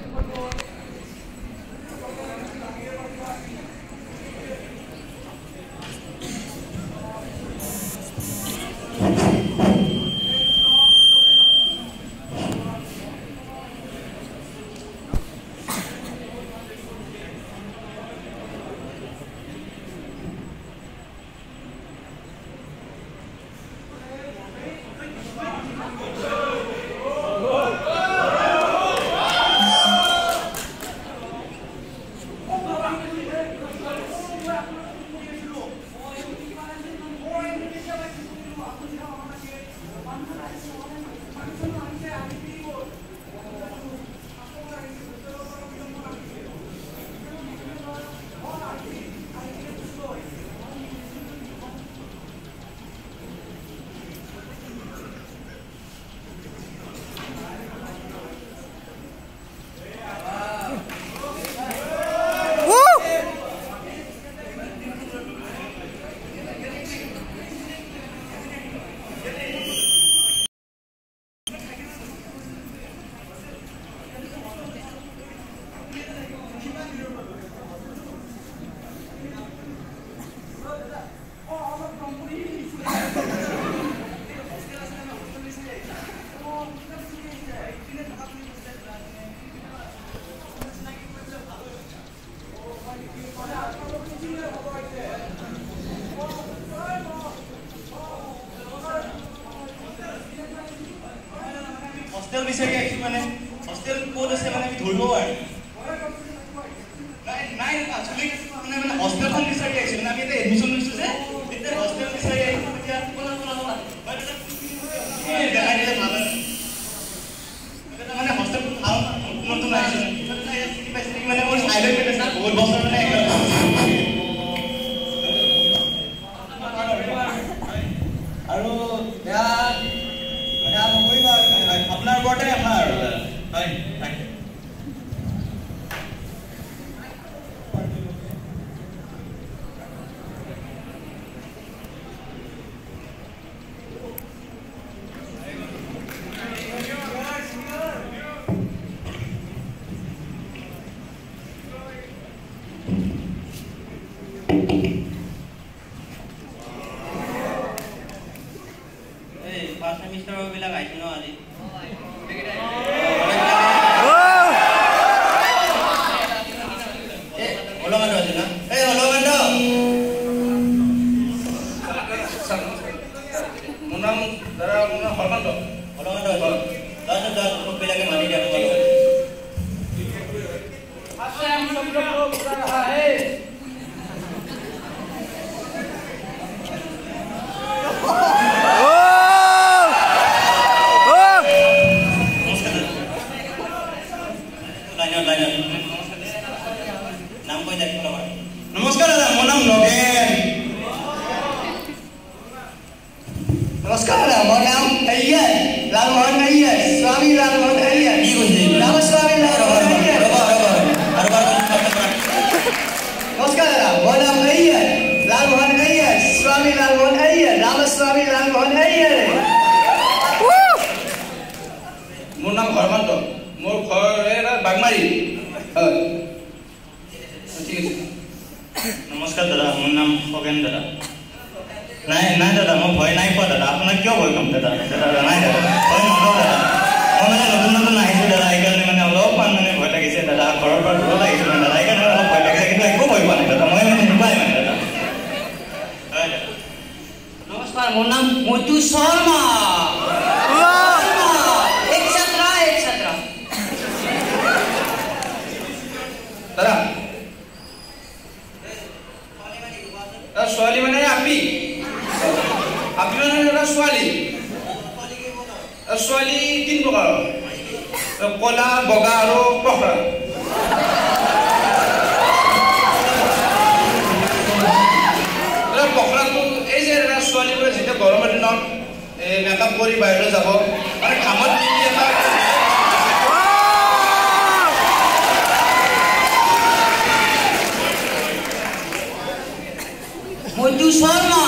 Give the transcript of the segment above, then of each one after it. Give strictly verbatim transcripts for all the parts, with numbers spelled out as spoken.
hostel বিচাৰি আহিছো মানে hostel ক'ত আছে মানে আমি ধৰিব আৰু নাই নাই actually মানে মানে hostelখন বিচাৰি আহিছো মানে আমি এটা এডমিশন লৈছো যে এতিয়া hostel বিচাৰি আহিছো এতিয়া কোলা কোলা কোলা এই দেখাই দিলে ভাল এটা মানে hostel ভাল নতুন আহিছে কি পাইছে কি মানে মোৰ সাইলেন্ট পেট আছে বহুত বছৰ মানে আৰু বেয়া বেয়া নকৰিবা আপোনাৰ ওপৰতে আপোনাৰ হয় thank you First semester of Villa Gaitino Ali. Hello, Mando. Hey, hello, Mando. Munam, Dara, Munam, Hormando. Hello, Mando. That's the that's the Villa Gaitino Ali. Asam, Sabro, Bukara, hey. नमस्कार दादा मोर नाम नगेन नमस्कार दादा मोर नाम अय्यर लालमोहन अय्यर स्वामी लालमोहन अय्यर की कुछ नाम स्वामी लालमोहन अय्यर हर बार नमस्कार दादा मोर नाम अय्यर लालमोहन अय्यर स्वामी लालमोहन अय्यर राम स्वामी लालमोहन अय्यर मोर नाम हरमंत मोर घर है बागमारी नमस्कार दादा मोर नाम खगेन दादा নাই নাই দাদা মই ভয় নাই পোৱা দাদা আপোনাক কিয় ভয় কম দাদা দাদা নাই দাদা ভয় নকৰো দাদা মই মানে নতুন নতুন আহিছো দাদা এইকাৰণে মানে অলপমান মানে ভয় লাগিছে দাদা ঘৰৰ পৰা দূৰত আহিছো মানে দাদা এইকাৰণে অলপ ভয় লাগিছে কিন্তু একো ভয় পোৱা নাই দাদা মই মানে নুপাই মানে দাদা নমস্কাৰ মোৰ নাম মধু শৰ্মা এক ছাত্র এক ছাত্র দাদা ছোৱালী মানে আপি আপি মানে এটা ছোৱালী ছোৱালী তিন প্ৰকাৰৰ কলা বগা আৰু পখৰা পখৰাটো এই যে এটা ছোৱালীবোৰে যেতিয়া গৰমৰ দিনত মেকআপ কৰি বাহিৰলৈ যাব মানে ঘামত পিন্ধি এটা মধু শৰ্মা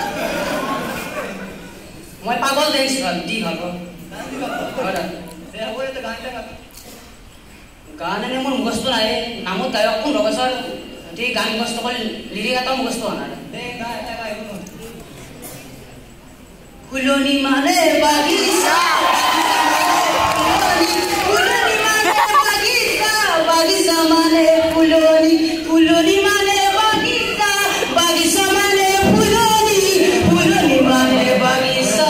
মই পাগল দেখিছো দি হ'ব গান এনে মোৰ মুখস্থ নাই নামত গায়ক কোন ৰবছৰ ঠিক গান মুখস্থ কৰি লিৰিক এটা মুখস্থ হোৱা নাই ফুলনি মানে বাগিচা ফুলনি মানে বাগিচা বাগিচা মানে ফুলনি ফুলনি মানে বাগিচা বাগিচা মানে ফুলনি ফুলনি মানে বাগিচা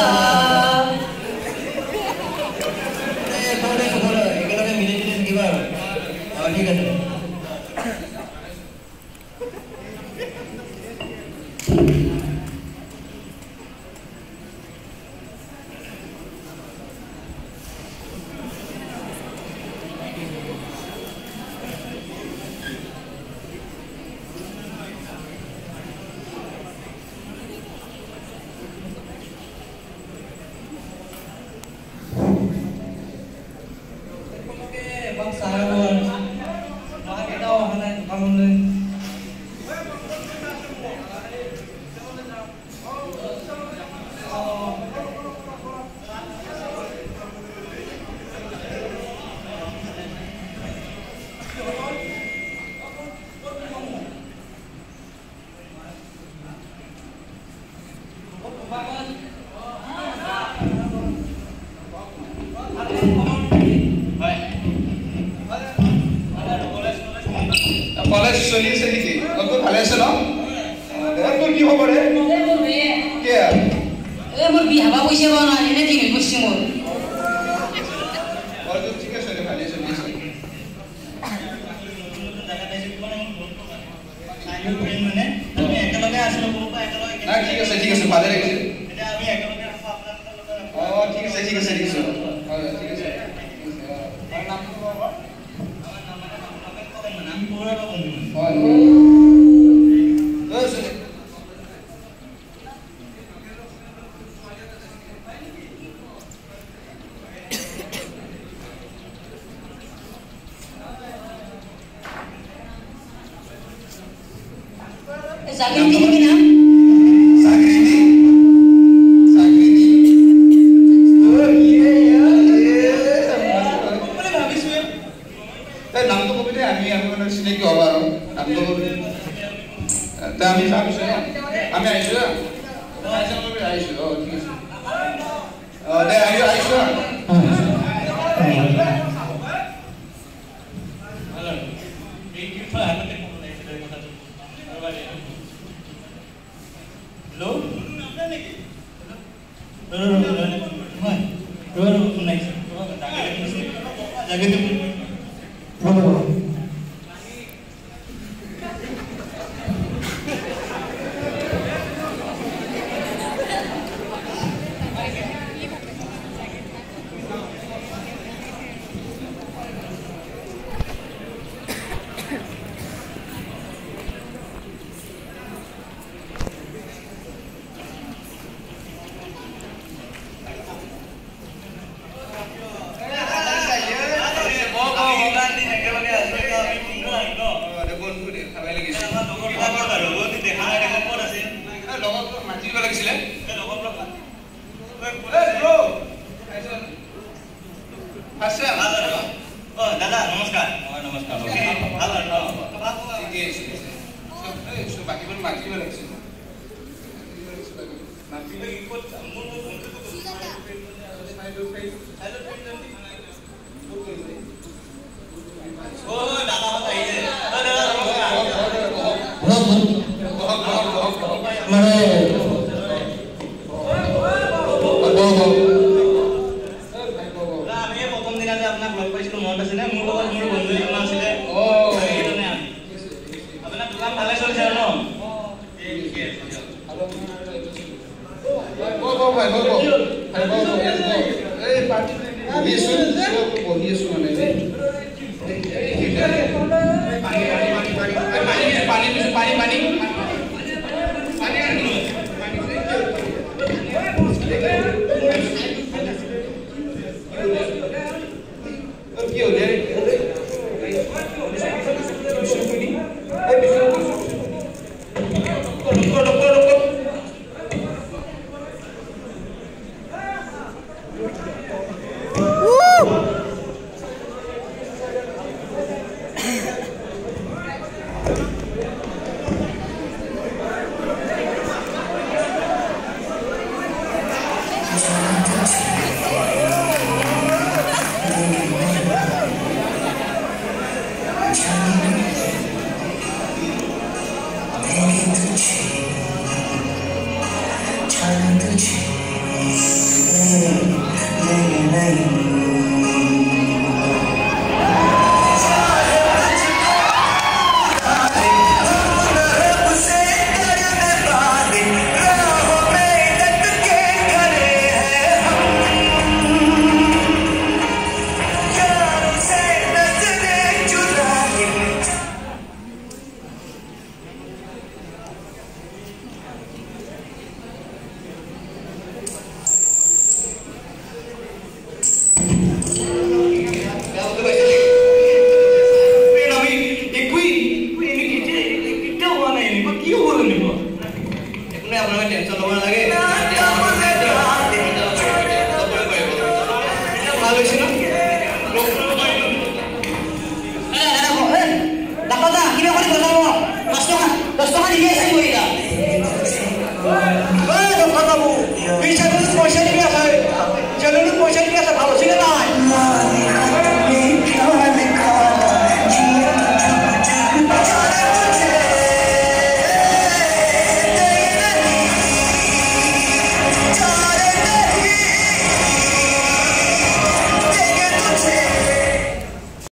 একেলগে মিলি জুলি থাকিবা আৰু ঠিক আছে কলেজ চলি আছে নেকি তোৰ ভালে আছে ন তোৰ কি খবৰ হে কে এ মোৰ বিয়া হবা পইচা বা নাই এনে দিন পইচা মোৰ আৰু তোৰ ঠিক আছে ভালে চলি আছে মানে আমি একেলগে আছিলো কোনোবা একেলগে না ঠিক আছে ঠিক আছে ভালে লাগিছে এতিয়া আমি একেলগে আছো আপোনালোকৰ লগত অ ঠিক আছে ঠিক আছে ঠিক আছে হয় ঠিক আছে আৰু নামটো ক'ব আমাৰ নাম মানে আপোনালোকে ক'লে মানে আমি পঢ়াৰ বন্ধু হয় দছ জাগৃতি কি নাম জাগৃতি জাগৃতি ও ইয়ে মানে ভাবিছো এই নামটো কবি দে আমি আপোনাৰ চিনাকি হ'ব আৰু নামটো কবি তে আমি ভাবিছো আমি আহিছো আহিছো আহিছো অ ঠিক আছে অ দে আহিছো আহিছো এই কি থা হাতে কোন নাই সেটা কথা হ্যালো আপনার নাকি রো রো রো হয় রো রো কোন নাই জায়গা জায়গা রো রো Halo,